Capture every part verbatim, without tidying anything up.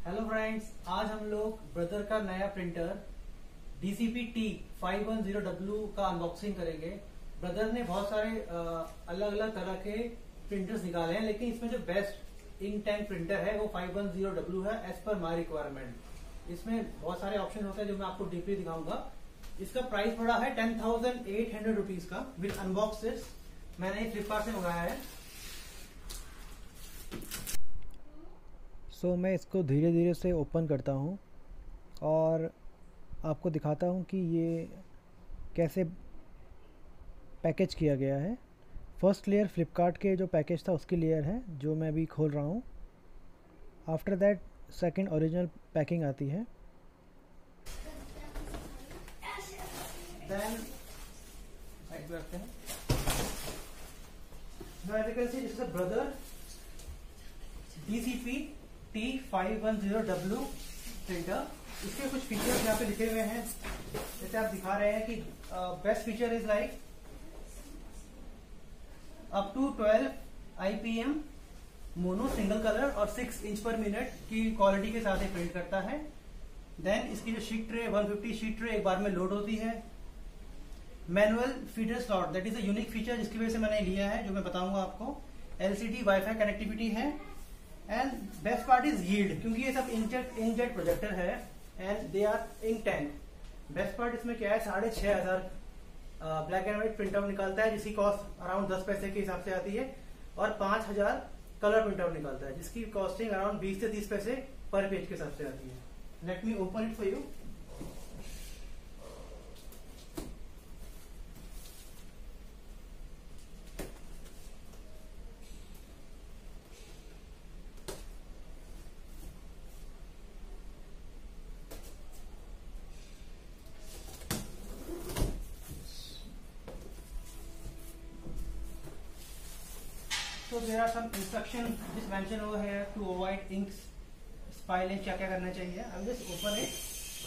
Hello friends, आज हम लोग ब्रदर का नया printer D C P T five one zero W का अनबॉक्सिंग करेंगे। ब्रदर ने बहुत सारे अलग अलग तरह के प्रिंटर्स निकाले हैं, लेकिन इसमें जो बेस्ट इंक टैंक प्रिंटर है वो फाइव वन जीरो डब्ल्यू है एज पर माई रिक्वायरमेंट। इसमें बहुत सारे ऑप्शन होते हैं जो मैं आपको डीपली दिखाऊंगा। इसका प्राइस पड़ा है ten thousand eight hundred rupees का विद अनबॉक्स दिस। मैंने फ्लिपकार्ट से मंगाया है। सो so, मैं इसको धीरे धीरे से ओपन करता हूँ और आपको दिखाता हूँ कि ये कैसे पैकेज किया गया है। फर्स्ट लेयर फ्लिपकार्ट के जो पैकेज था उसकी लेयर है जो मैं अभी खोल रहा हूँ। After that second original packing आती है। Then, right करते हैं। Now as you can see, this is a brother D C P T five one zero W printer. इसके कुछ फीचर्स यहाँ पे लिखे हुए हैं, जैसे आप दिखा रहे हैं कि best feature is like up to twelve I P M mono single colour और सिक्स इंच पर मिनट की क्वालिटी के साथ ये प्रिंट करता है। देन इसकी जो sheet tray one fifty sheet tray एक बार में लोड होती है। Manual feeder slot, that is a unique feature जिसकी वजह से मैंने लिया है, जो मैं बताऊंगा आपको। L C D wifi connectivity है। And best part is yield, क्योंकि ये सब इंकजेट इंकजेट प्रोजेक्टर है and they are ink tank. Best part इसमें क्या है, साढ़े छह हजार black and white print out निकालता है, जिसकी कॉस्ट अराउंड दस पैसे के हिसाब से आती है। और पांच हजार कलर प्रिंट आउट निकालता है, जिसकी कॉस्टिंग अराउंड बीस से तीस पैसे पर पेज के हिसाब से आती है। Let me open it for you. So there are some instruction which mention over here to avoid ink spilling, क्या क्या करना चाहिए। I will just open it।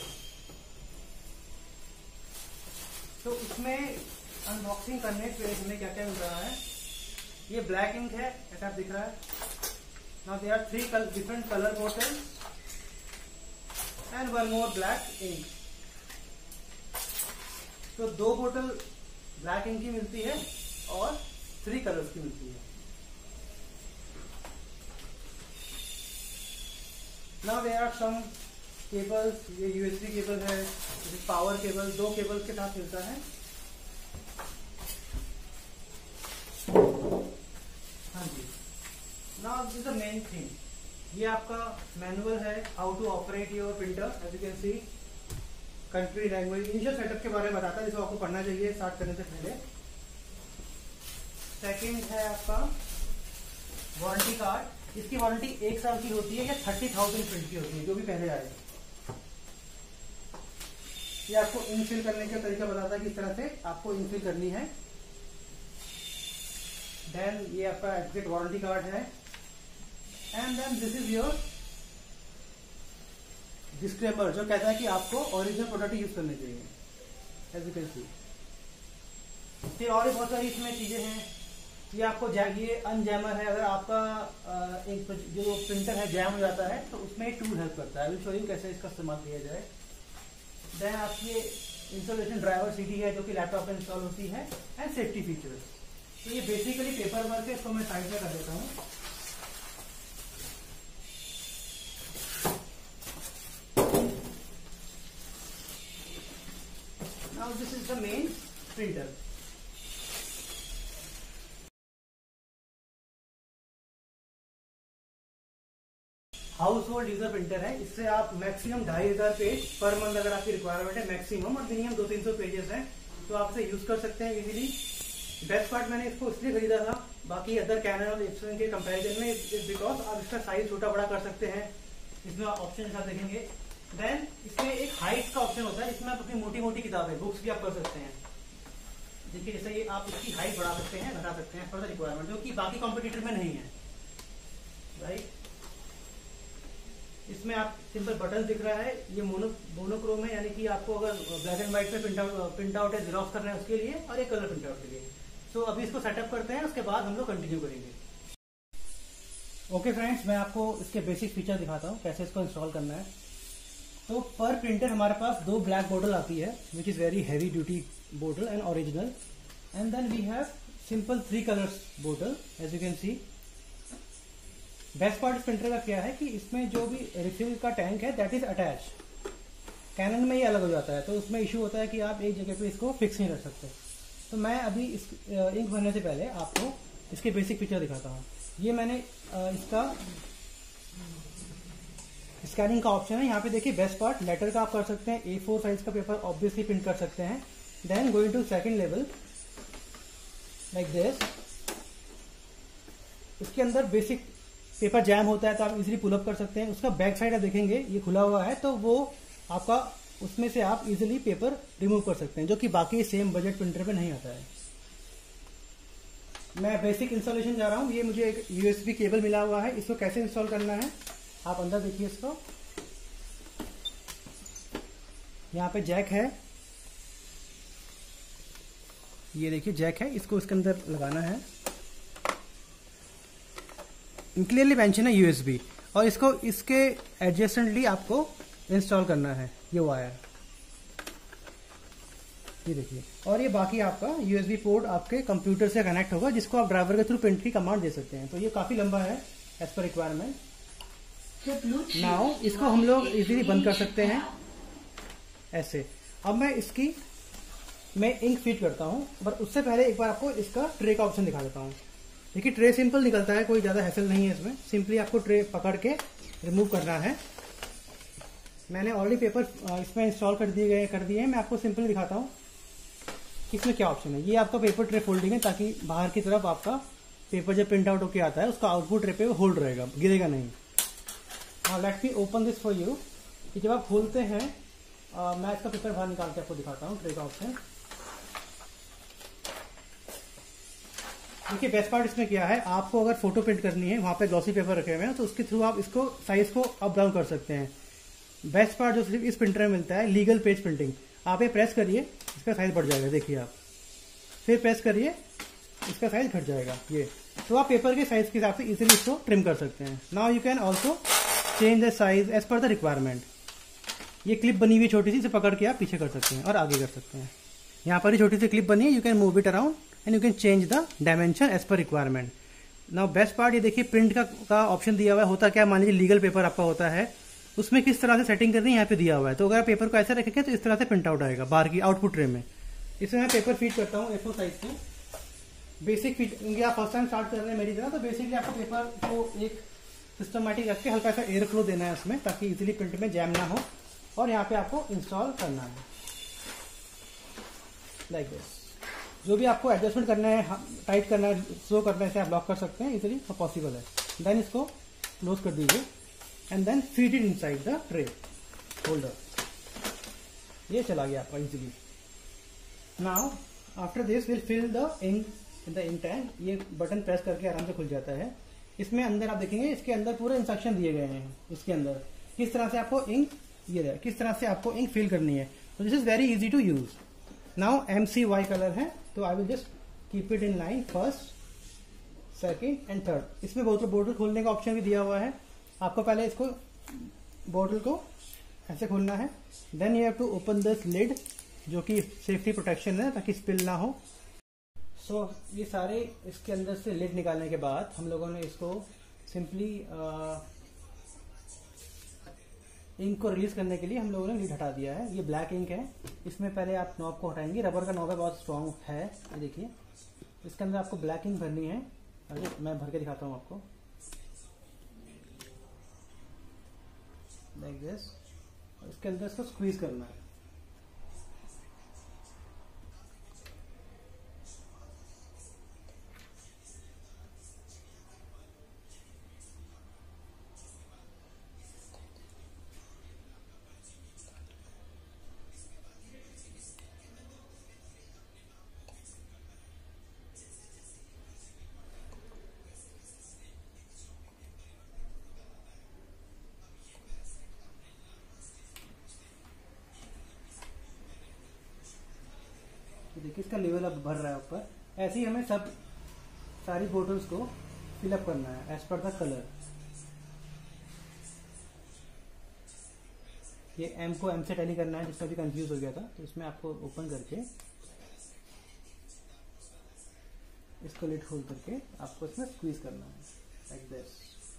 तो इसमें अनबॉक्सिंग करने पे हमें क्या क्या मिल रहा है। ये ब्लैक इंक है, ऐसा आप दिख रहा है। Now there are three different color bottles and one more black ink। तो दो बोतल ब्लैक इंक की मिलती है और थ्री कलर्स की मिलती है। Now there are some cables, ये यू एस बी केबल है, पावर केबल, दो केबल के साथ मिलता है। हाँ जी। Now this is the main thing। ये आपका मैनुअल है, how to operate your printer. As you can see country language initial setup के बारे में बताता है, जिसको आपको पढ़ना चाहिए स्टार्ट करने से पहले। सेकंड है आपका वारंटी कार्ड। इसकी वारंटी एक साल की होती है या थर्टी थाउजेंड प्रिंट की होती है, जो भी पहले आए। ये आपको इंक फिल करने का तरीका बताता है, किस तरह से आपको इंक फिल करनी है। देन ये आपका एग्जिट वारंटी कार्ड है। And then this is your disclaimer, जो कहता है कि आपको ओरिजिनल प्रोडक्ट यूज करने चाहिए, एज यू कैन सी। फिर और भी बहुत सारी इसमें चीजें हैं। ये आपको ये अनजैमर है, अगर आपका एक जो प्रिंटर है जैम हो जाता है तो उसमें एक टूल हेल्प करता है। विल शो यू कैसे इसका इस्तेमाल किया जाए। देन आपकी इंस्टॉलेशन ड्राइवर सीडी है, जो कि लैपटॉप में इंस्टॉल होती है। And safety features. तो ये बेसिकली पेपर वर्क है, इसको मैं साइड में कर देता हूँ। Now this is the main printer. Household user printer है। इससे आप मैक्सिमम ढाई हजार पेज पर मंथ अगर आपकी रिक्वायरमेंट है मैक्सिमम, और मिनिमम दो तीन सौ पेजेस हैं, तो आप इसे यूज कर सकते हैं इजीली। बेस्ट पार्ट मैंने इसको इसलिए खरीदा था बाकी अदर कैनन और एप्सन के कंपैरिजन में, बिकॉज आप इसका साइज छोटा बड़ा कर सकते हैं। इसमें ऑप्शन आप देखेंगे। देन इसमें एक हाइट का ऑप्शन होता है, इसमें आप अपनी मोटी मोटी किताबें बुक्स भी आप कर सकते हैं। देखिए जैसे ये आप इसकी हाइट बढ़ा सकते हैं, घटा सकते हैं फॉर द रिक्वायरमेंट, जो कि बाकी कॉम्पिटिटर में नहीं है। राइट। इसमें आप सिंपल बटन दिख रहा है, ये मोनो मोनोक्रोम है, यानी कि आपको अगर ब्लैक एंड व्हाइट पे प्रिंट आउट प्रिंट आउट है जेरॉक्स करना है उसके लिए, और एक कलर प्रिंट आउट के लिए। सो so, अभी इसको सेटअप करते हैं, उसके बाद हम लोग कंटिन्यू करेंगे। ओके फ्रेंड्स, मैं आपको इसके बेसिक फीचर दिखाता हूँ कैसे इसको इंस्टॉल करना है। तो पर प्रिंटर हमारे पास दो ब्लैक बोतल आती है which is very heavy duty बोतल and original, and then we have simple three colours बोतल as you can see. Best part इस प्रिंटर का क्या है कि इसमें जो भी रिफिल का टैंक है दैट इज अटैच। कैनन में ये अलग हो जाता है, तो उसमें इशू होता है कि आप एक जगह पे इसको फिक्स नहीं रख सकते। तो मैं अभी इस इंक भरने से पहले आपको इसके बेसिक फीचर दिखाता हूँ। ये मैंने इसका स्कैनिंग का ऑप्शन है, यहाँ पे देखिए बेस्ट पार्ट लेटर का आप कर सकते हैं, ए फोर साइज का पेपर ऑब्वियसली प्रिंट कर सकते हैं। Then going to second level like this. इसके अंदर बेसिक पेपर जैम होता है तो आप इजीली पुल अप कर सकते हैं। उसका बैक साइड आप देखेंगे ये खुला हुआ है, तो वो आपका उसमें से आप इजीली पेपर रिमूव कर सकते हैं, जो कि बाकी सेम बजट प्रिंटर पे नहीं आता है। मैं बेसिक इंस्टॉलेशन जा रहा हूँ। ये मुझे एक यूएसबी केबल मिला हुआ है, इसको कैसे इंस्टॉल करना है आप अंदर देखिए। इसको यहाँ पे जैक है, ये देखिए जैक है, इसको इसके अंदर लगाना है। क्लियरली मेंशन है यूएसबी, और इसको इसके एडजेसेंटली आपको इंस्टॉल करना है ये वायर, ये देखिए। और ये बाकी आपका यूएसबी पोर्ट आपके कंप्यूटर से कनेक्ट होगा, जिसको आप ड्राइवर के थ्रू प्रिंट की कमांड दे सकते हैं। तो ये काफी लंबा है एज पर रिक्वायरमेंट। नाउ इसको हम लोग इजीली बंद कर सकते हैं ऐसे। अब मैं इसकी मैं इंक फीड करता हूं, पर उससे पहले एक बार आपको इसका ट्रे का ऑप्शन दिखा देता हूं। देखिए ट्रे सिंपल निकलता है, कोई ज्यादा हैसल नहीं है इसमें। सिंपली आपको ट्रे पकड़ के रिमूव करना है। मैंने ऑलरेडी पेपर इसमें इंस्टॉल कर दिए गए कर दिए हैं। मैं आपको सिंपली दिखाता हूँ इसमें क्या ऑप्शन है। ये आपका पेपर ट्रे फोल्डिंग है, ताकि बाहर की तरफ आपका पेपर जब प्रिंट आउट होकर आता है उसका आउटपुट ट्रे पे होल्ड रहेगा, गिरेगा नहीं। हाँ, let me open this for you. कि जब आप खोलते हैं आ, मैं इसका पेपर बाहर निकाल के आपको दिखाता हूँ ट्रे का ऑप्शन। देखिए बेस्ट पार्ट इसमें क्या है, आपको अगर फोटो प्रिंट करनी है, वहां पे ग्लॉसी पेपर रखे हुए हैं, तो उसके थ्रू आप इसको साइज को अप डाउन कर सकते हैं। बेस्ट पार्ट जो सिर्फ इस प्रिंटर में मिलता है, लीगल पेज प्रिंटिंग। आप ये प्रेस करिए, इसका साइज बढ़ जाएगा, देखिए आप। फिर प्रेस करिए, इसका साइज घट जाएगा ये। तो आप पेपर के साइज के हिसाब से इजीली इसको ट्रिम कर सकते हैं। Now you can also change the size as per the requirement. ये क्लिप बनी हुई छोटी सी, इसे पकड़ के आप पीछे कर सकते हैं और आगे कर सकते हैं। यहाँ पर ही छोटी सी क्लिप बनी है, you can move it around and you can change the dimension as per requirement. Now best part ये देखिए प्रिंट का का ऑप्शन दिया हुआ है। होता क्या, मान लीजिए लीगल पेपर आपका होता है, उसमें किस तरह से सेटिंग करनी है यहाँ पे दिया हुआ है। तो अगर आप पेपर को ऐसे रखेंगे तो इस तरह से प्रिंट आउट आएगा बाहर की आउटपुट ट्रे में। इसमें मैं पेपर फीड करता हूँ ए फोर साइज के। बेसिक फीड, क्योंकि आप फर्स्ट टाइम स्टार्ट कर रहे हैं मेरी तरह, तो बेसिकली आपको पेपर को एक सिस्टमेटिक रख के हल्का सा एयर फ्लो देना है उसमें, ताकि इजीली प्रिंट में जैम ना हो। और यहाँ पे आपको इंस्टॉल करना है लाइक दिस। जो भी आपको एडजस्टमेंट करना है, टाइट करना है, स्लो करना है, इसे आप लॉक कर सकते हैं इजीली, पॉसिबल है। देन इसको क्लोज कर दीजिए and then feed it inside the tray holder. ये चला गया आपका easily. Now after this will fill the ink in the ink tank. ये बटन प्रेस करके आराम से खुल जाता है। इसमें अंदर आप देखेंगे, इसके अंदर पूरे इंस्ट्रक्शन दिए गए हैं। इसके अंदर किस तरह से आपको इंक ये है, किस तरह से आपको इंक फिल करनी है। तो this is very easy to use. Now M C Y colour है, तो I will just keep it in line first, second and third. इसमें बोतल बोतल खोलने का ऑप्शन भी दिया हुआ है। आपको पहले इसको बोतल को ऐसे खोलना है, then you have to open this lid, जो कि सेफ्टी प्रोटेक्शन है ताकि स्पिल ना हो। सो so, ये सारे इसके अंदर से लिड निकालने के बाद हम लोगों ने इसको सिंपली इंक को रिलीज करने के लिए हम लोगों ने लिड हटा दिया है। ये ब्लैक इंक है, इसमें पहले आप नॉब को हटाएंगे। रबर का नॉब है, बहुत स्ट्रॉन्ग है। ये देखिए, इसके अंदर आपको ब्लैक इंक भरनी है। अरे मैं भर के दिखाता हूँ आपको लाइक दिस। इसके अंदर इसको स्क्वीज करना है। देखिए इसका लेवल अब भर रहा है ऊपर। ऐसे ही हमें सब सारी बोटल्स को फिलअप करना है एज पर द कलर। ये एम को एम से टैली करना है, जिसमें भी कंफ्यूज हो गया था। तो इसमें आपको ओपन करके इसको लिड खोल करके आपको इसमें स्क्वीज करना है लाइक दिस।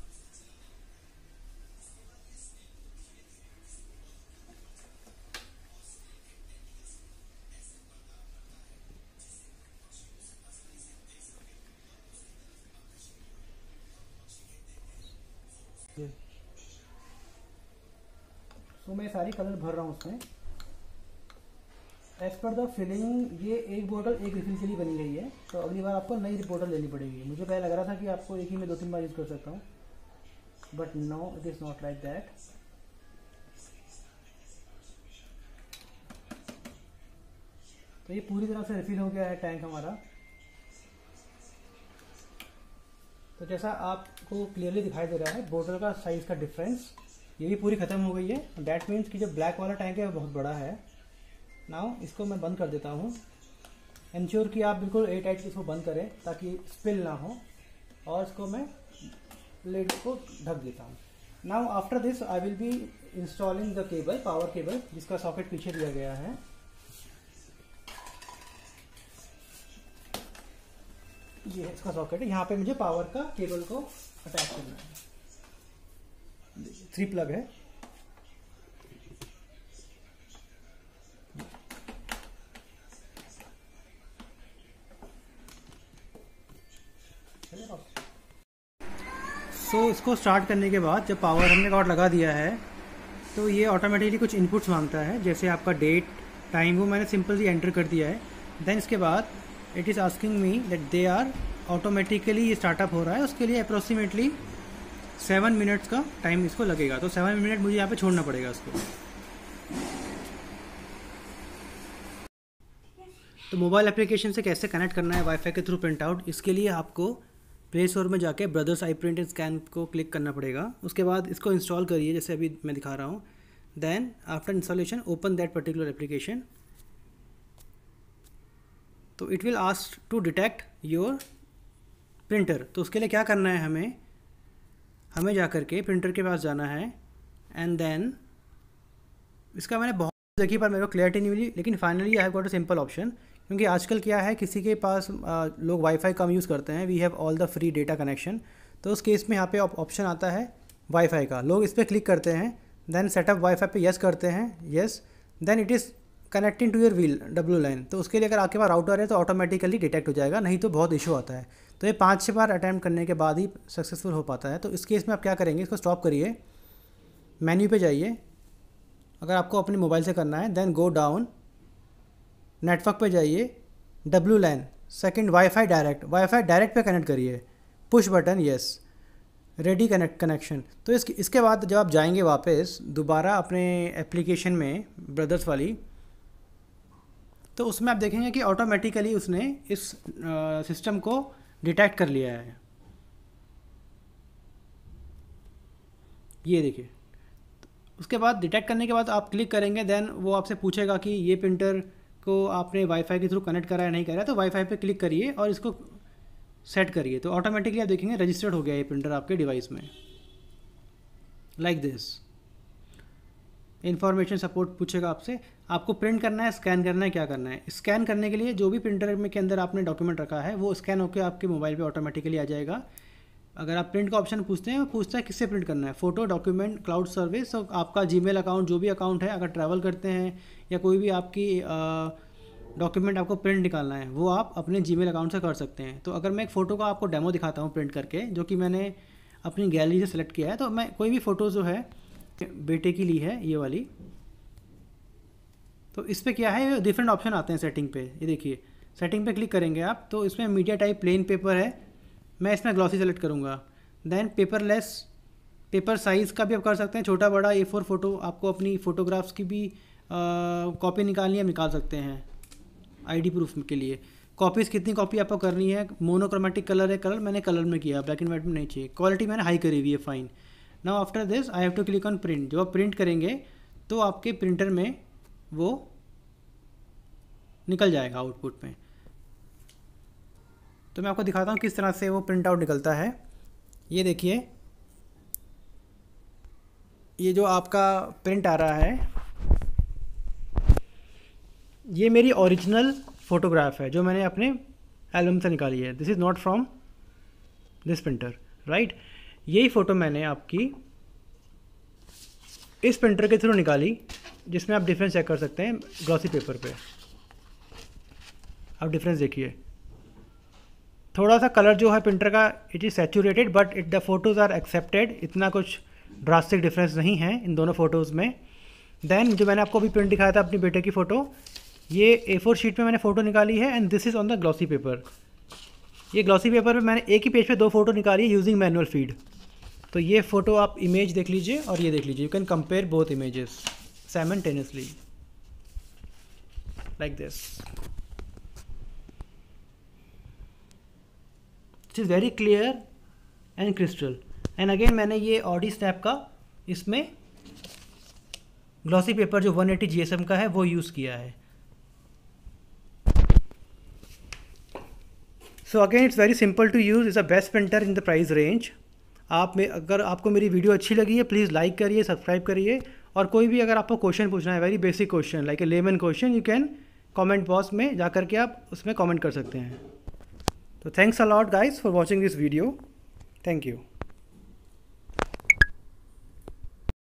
तो मैं सारी कलर भर रहा हूँ उसमें। एज पर द फिलिंग ये एक बोतल एक रिफिल के लिए बनी गई है, तो अगली बार आपको नई बोतल लेनी पड़ेगी। मुझे पहले लग रहा था कि आपको एक ही में दो तीन बार यूज़ कर सकता हूँ, but no, it is not like that. तो ये पूरी तरह से रिफिल हो गया है टैंक हमारा। तो जैसा आपको क्लियरली दिखाई दे रहा है बोतल का साइज का डिफरेंस, ये भी पूरी खत्म हो गई है। दैट मीन्स कि जो ब्लैक वाला टैंक है वो बहुत बड़ा है। नाउ इसको मैं बंद कर देता हूँ। इंश्योर कि आप बिल्कुल एयर टाइट इसको बंद करें ताकि स्पिल ना हो, और इसको मैं लिड को ढक देता हूँ। Now after this I will be installing the cable, power cable, जिसका सॉकेट पीछे दिया गया है। ये है इसका सॉकेट है, यहाँ पे मुझे पावर का केबल को अटैच करना है। थ्री प्लग है। सो so, इसको स्टार्ट करने के बाद जब पावर हमने कॉर्ड लगा दिया है तो ये ऑटोमेटिकली कुछ इनपुट्स मांगता है, जैसे आपका डेट टाइम, वो मैंने सिंपली एंटर कर दिया है। देन इसके बाद it is asking me that they are automatically ये स्टार्टअप हो रहा है। उसके लिए अप्रोक्सीमेटली सेवन मिनट्स का टाइम इसको लगेगा, तो सेवन मिनट मुझे यहाँ पे छोड़ना पड़ेगा इसको। तो मोबाइल एप्लीकेशन से कैसे कनेक्ट करना है वाईफाई के थ्रू प्रिंट आउट, इसके लिए आपको प्ले स्टोर में जाके Brother's i print and scan को क्लिक करना पड़ेगा। उसके बाद इसको इंस्टॉल करिए, जैसे अभी मैं दिखा रहा हूँ। Then after installation open that particular application. तो it will ask to detect your printer. तो उसके लिए क्या करना है, हमें हमें जा कर के प्रिंटर के पास जाना है। एंड देन इसका मैंने बहुत देखी पर मेरे को क्लियरिटी नहीं मिली, लेकिन finally I have got a simple option. क्योंकि आजकल क्या है, किसी के पास आ, लोग वाईफाई कम यूज़ करते हैं, we have all the free data connection. तो उस केस में यहाँ पे ऑप्शन आता है वाईफाई का, लोग इस पर क्लिक करते हैं। देन सेटअप वाईफाई पे यस करते हैं, yes. Then it is connecting to your wheel W line. तो उसके लिए अगर आपके पास राउटर है तो ऑटोमेटिकली डिटेक्ट हो जाएगा, नहीं तो बहुत इशू आता है। तो ये पाँच छः बार अटैम्प्ट करने के बाद ही सक्सेसफुल हो पाता है। तो इस केस में आप क्या करेंगे, इसको स्टॉप करिए, मेन्यू पे जाइए, अगर आपको अपने मोबाइल से करना है। देन गो डाउन, नेटवर्क पे जाइए, W line, second Wi-Fi direct, Wi-Fi direct पे कनेक्ट करिए, push button yes, ready connect connection. तो इस इसके बाद जब आप जाएंगे वापस दोबारा अपने एप्लीकेशन में ब्रदर्स वाली, तो उसमें आप देखेंगे कि ऑटोमेटिकली उसने इस सिस्टम को डिटेक्ट कर लिया है। ये देखिए, उसके बाद डिटेक्ट करने के बाद आप क्लिक करेंगे। देन वो आपसे पूछेगा कि ये प्रिंटर को आपने वाईफाई के थ्रू कनेक्ट करा है नहीं करा है, तो वाईफाई पे क्लिक करिए और इसको सेट करिए। तो ऑटोमेटिकली आप देखेंगे रजिस्टर्ड हो गया ये प्रिंटर आपके डिवाइस में, लाइक दिस। इन्फॉर्मेशन सपोर्ट पूछेगा आपसे, आपको प्रिंट करना है, स्कैन करना है, क्या करना है। स्कैन करने के लिए जो भी प्रिंटर में के अंदर आपने डॉक्यूमेंट रखा है वो स्कैन होकर आपके मोबाइल पे ऑटोमेटिकली आ जाएगा। अगर आप प्रिंट का ऑप्शन पूछते हैं, वो पूछता है किससे प्रिंट करना है, फ़ोटो, डॉक्यूमेंट, क्लाउड सर्विस। तो आपका जीमेल अकाउंट, जो भी अकाउंट है, अगर ट्रैवल करते हैं या कोई भी आपकी डॉक्यूमेंट आपको प्रिंट निकालना है, वो आप अपने जीमेल अकाउंट से कर सकते हैं। तो अगर मैं एक फ़ोटो का आपको डेमो दिखाता हूँ प्रिंट करके, जो कि मैंने अपनी गैलरी से सेलेक्ट किया है। तो मैं कोई भी फ़ोटो जो है बेटे की ली है, ये वाली। तो इस पर क्या है, डिफरेंट ऑप्शन आते हैं सेटिंग पे। ये देखिए, सेटिंग पे क्लिक करेंगे आप, तो इसमें मीडिया टाइप प्लेन पेपर है, मैं इसमें ग्लॉसी सेलेक्ट करूँगा। देन पेपरलेस, पेपर साइज़ का भी आप कर सकते हैं, छोटा बड़ा ए फोर फोटो। आपको अपनी फ़ोटोग्राफ्स की भी कॉपी निकालनी है, निकाल सकते हैं आईडी प्रूफ के लिए। कॉपीज़ कितनी कॉपी आपको करनी है, मोनोक्रोमेटिक कलर है, कलर मैंने कलर में किया, ब्लैक एंड वाइट में नहीं चाहिए। क्वालिटी मैंने हाई करी हुई है, fine. Now after this I have to click on print. जब आप प्रिंट करेंगे तो आपके प्रिंटर में वो निकल जाएगा आउटपुट में। तो मैं आपको दिखाता हूँ किस तरह से वो प्रिंट आउट निकलता है। ये देखिए, ये जो आपका प्रिंट आ रहा है ये मेरी ओरिजिनल फ़ोटोग्राफ है जो मैंने अपने एल्बम से निकाली है। This is not from this printer, right. यही फ़ोटो मैंने आपकी इस प्रिंटर के थ्रू निकाली, जिसमें आप डिफरेंस चेक कर सकते हैं ग्लॉसी पेपर पे। आप डिफरेंस देखिए, थोड़ा सा कलर जो है प्रिंटर का it is saturated but it the photos are accepted. इतना कुछ ड्रास्टिक डिफरेंस नहीं है इन दोनों फ़ोटोज़ में। देन जो मैंने आपको अभी प्रिंट दिखाया था अपनी बेटे की फ़ोटो, ये ए फोर शीट में मैंने फ़ोटो निकाली है and this is on the glossy paper. ये ग्लॉसी पेपर पे मैंने एक ही पेज पे दो फ़ोटो निकाली है यूजिंग मैनुअल फीड। तो ये फ़ोटो आप इमेज देख लीजिए और ये देख लीजिए, you can compare both images simultaneously like this. It is very clear and crystal. And again मैंने ये ऑडी स्नैप का इसमें ग्लॉसी पेपर जो one eighty G S M का है वो यूज़ किया है। So again it's very simple to use, is a best printer in the price range. आप में अगर आपको मेरी वीडियो अच्छी लगी है प्लीज़ लाइक करिए, सब्सक्राइब करिए, और कोई भी अगर आपको क्वेश्चन पूछना है, very basic question like a layman question, you can comment box में जा करके आप उसमें कमेंट कर सकते हैं। तो thanks a lot guys for watching this video, thank you.